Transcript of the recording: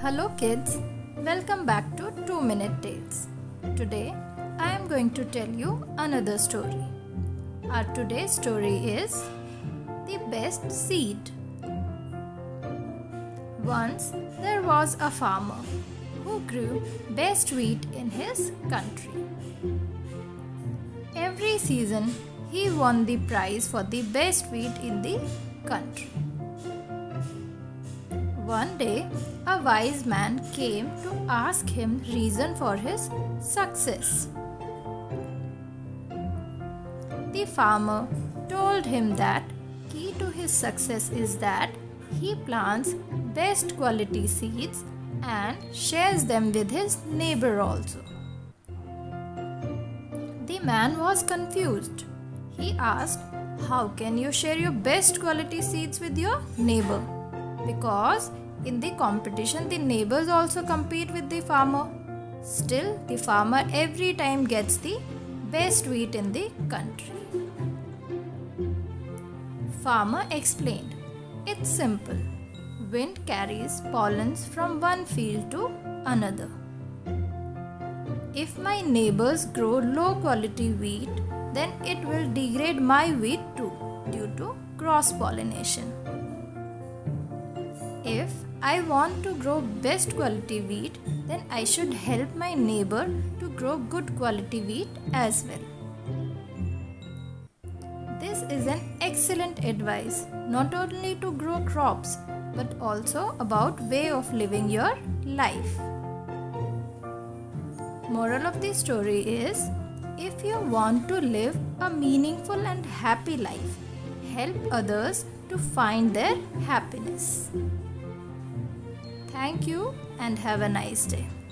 Hello kids, welcome back to 2 Minute Tales. Today I am going to tell you another story. Our today's story is The Best Seed. Once there was a farmer who grew best wheat in his country. Every season he won the prize for the best wheat in the country. One day, a wise man came to ask him reason for his success. The farmer told him that key to his success is that he plants best quality seeds and shares them with his neighbor also. The man was confused. He asked, "How can you share your best quality seeds with your neighbor?" Because in the competition the neighbors also compete with the farmer. Still, the farmer every time gets the best wheat in the country. Farmer explained, "It's simple. Wind carries pollens from one field to another. If my neighbors grow low quality wheat, then it will degrade my wheat too due to cross pollination. If I want to grow best quality wheat, then I should help my neighbor to grow good quality wheat as well." This is an excellent advice, not only to grow crops, but also about way of living your life. Moral of the story is, if you want to live a meaningful and happy life, help others to find their happiness. Thank you and have a nice day.